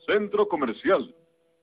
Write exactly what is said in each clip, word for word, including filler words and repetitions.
Centro Comercial.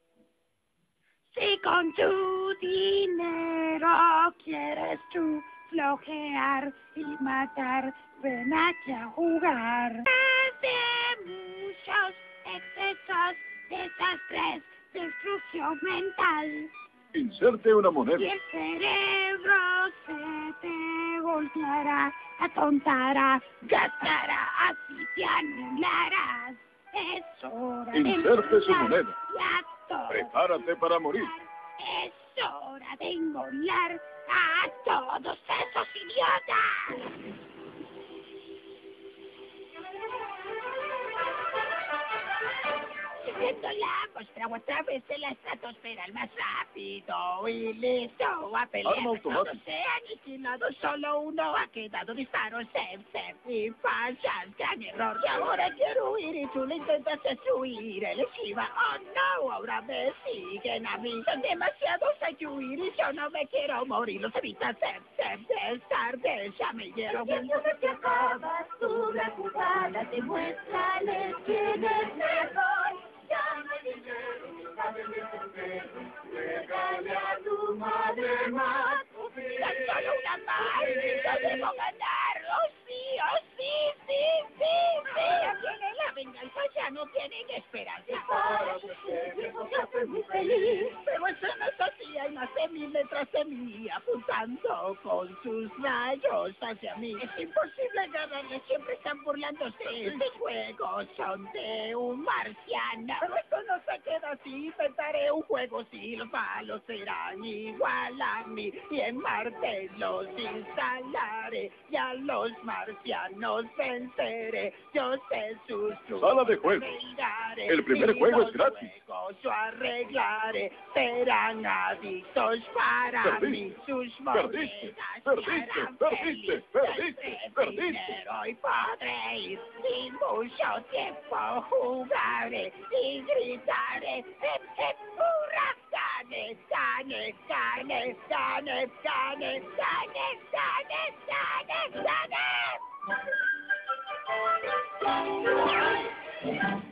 Si con tu dinero quieres tú flojear y matar, ven aquí a jugar. De muchos excesos, desastres, destrucción mental. Inserte una Y moneda. el cerebro se te volteará, atontará, gastará, así te anularás. Es hora Inserte de su moneda. ya todo. Prepárate para morir. Es hora de engolar a todos esos idiotas. Subiéndola, vuestra otra vez en la estratosfera, el más rápido y listo a pelear. Arma automática. Todos se han aniquilado, solo uno ha quedado. Disparos, sep, sep, y fallas, gran error. Y ahora quiero huir y tú le intentas destruir. Él esquiva, oh no, ahora me siguen a mí. Son demasiados hay que huir y yo no me quiero morir. Los evitas, sep, sep, es tarde, ya me dieron. Si no te acabas tú la jugada, demuéstrales quién es mejor. Ya no hay dinero, sabe de soltero, regale a tu madre más. Tan solo una más, yo debo ganar. Oh sí, oh sí, sí, sí, sí. Ya tiene la venganza, ya no tienen esperanza. Para que viejo se hace muy feliz. Pero eso no es así, hay más de mil detrás de mí, apuntando con sus rayos hacia mí. Es imposible ganarle, siempre están burlándose. Estos juegos son de un marciano. Pero esto no se queda así, inventaré un juego, si los malos serán igual a mí. Y en Marte los instalaré, y a los marcianos venceré. Yo sé sus trucos. Sala de juego. Miraré, El primer y juego es los gratis. juegos yo arreglaré, serán adictos para Perdiste, mí. Sus perdiste, monedas perdiste, me harán perdiste, feliz. perdiste, Tendré perdiste. dinero y podré ir sin mucho tiempo jugaré y gritaré, hip, hip, hurra, gane, gane, gane, gane, gane, gane, gane, gane, gane.